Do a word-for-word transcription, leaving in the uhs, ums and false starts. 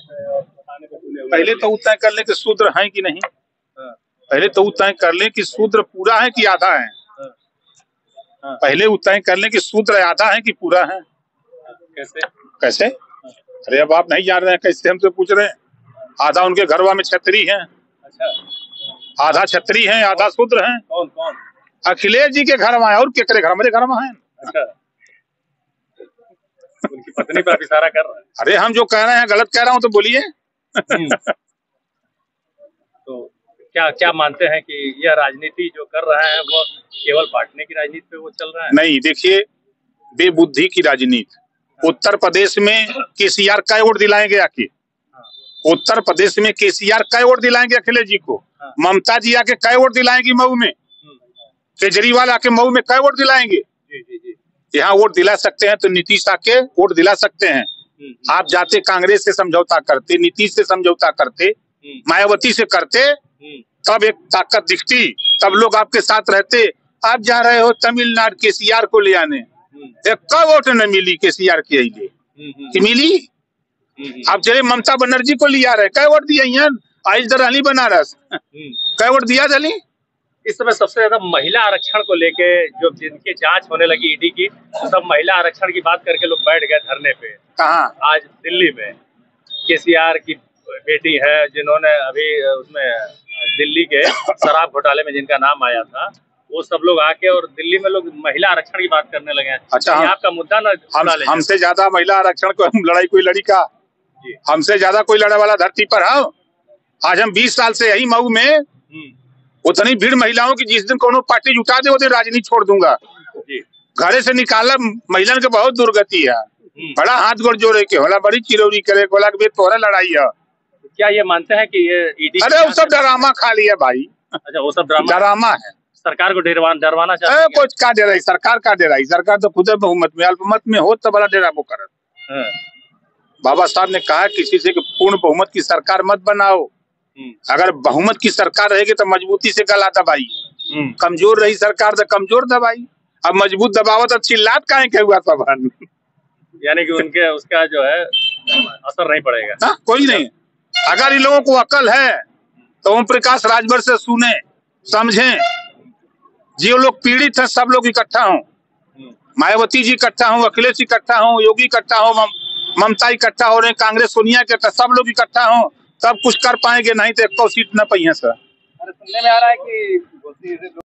पहले तो तय कर ले कि शूद्र है कि नहीं। पहले तो तय कर ले कि शूद्र पूरा है कि आधा है। पहले तय कर ले कि शूद्र आधा है कि पूरा है। कैसे कैसे? अरे अब आप नहीं जान रहे हैं, कैसे हमसे पूछ रहे हैं? आधा उनके घरवा में छतरी है। अच्छा, आधा छतरी है, आधा शूद्र है। कौन कौन? अखिलेश जी के घर में है और केकरे घर मेरे घर में है। अच्छा, उनकी पत्नी पर इशारा कर रहा है। अरे हम जो कह रहे हैं गलत कह रहा हूँ तो बोलिए। तो क्या क्या मानते हैं कि यह राजनीति जो कर रहा है वो केवल बांटने की राजनीति पे वो चल रहा है? नहीं, देखिए, बेबुद्धि की राजनीति। उत्तर प्रदेश में केसीआर कै वोट दिलाएंगे आके? उत्तर प्रदेश में केसीआर कै वोट दिलाएंगे अखिलेश जी को? ममता जी आके कै वोट दिलाएंगी मऊ में? केजरीवाल आके मऊ में कै वोट दिलाएंगे? यहाँ वोट दिला सकते हैं तो नीतीश आके वोट दिला सकते हैं। आप जाते कांग्रेस से समझौता करते, नीतीश से समझौता करते, मायावती से करते, तब एक ताकत दिखती, तब लोग आपके साथ रहते। आप जा रहे हो तमिलनाडु केसीआर को ले आने, एक का वोट न मिली केसीआर के लिए कि मिली? आप चले ममता बनर्जी को लिया रहे, कै वोट दिया? आज दरअली बनारस कै वोट दिया दली? इस समय सबसे ज्यादा महिला आरक्षण को लेके जो जिनकी जांच होने लगी ईडी की, तो सब महिला आरक्षण की बात करके लोग बैठ गए धरने पे। कहाँ? आज दिल्ली में केसीआर की बेटी है जिन्होंने अभी उसमें दिल्ली के शराब घोटाले में जिनका नाम आया था, वो सब लोग आके और दिल्ली में लोग महिला आरक्षण की बात करने लगे हैं। अच्छा, हम, आपका मुद्दा ना हम, हमसे ज्यादा महिला आरक्षण को हम लड़ाई कोई लड़ी का? हमसे ज्यादा कोई लड़ने वाला धरती पर है? आज हम बीस साल से यही मऊ में उतनी भीड़ महिलाओं की, जिस दिन कोनो पार्टी जुटा दे वो दिन राजनीति छोड़ दूंगा। घरे से निकाला महिला के बहुत दुर्गति है। बड़ा हाथ गोड़ जोड़े के होला, बड़ी चिरौरी करे बोला कि तोहरा लड़ाई है। क्या ये मानते हैं कि ये ईडी? अरे वो सब डरामा खा लिया भाई। अच्छा, वो सब ड्रामा डरामा है। सरकार को डरवाना डरवाना चाहते हैं। कुछ का डराई सरकार का डराई? सरकार तो खुद बहुमत में, अल्पमत में हो तो बड़ा डेरा वो कर। बाबा साहब ने कहा किसी से पूर्ण बहुमत की सरकार मत बनाओ। अगर बहुमत की सरकार रहेगी तो मजबूती से गला दबाई, कमजोर रही सरकार तो कमजोर दबाई। अब मजबूत दबावत तो चिल्लात काहे के हुआ सब? यानी कि उनके उसका जो है असर नहीं पड़ेगा। हा? कोई नहीं। अगर इन लोगों को अकल है तो ओम प्रकाश राजभर से सुने समझें। जो लोग पीड़ित हैं सब लोग इकट्ठा हों, मायावती जी इकट्ठा हों, अखिलेश इकट्ठा हों, योगी इकट्ठा हो, ममता इकट्ठा हो रहे, कांग्रेस सोनिया के, सब लोग इकट्ठा हों तब कुछ कर पाएंगे, नहीं तो एक सीट न पाइए सर। सुनने में आ रहा है कि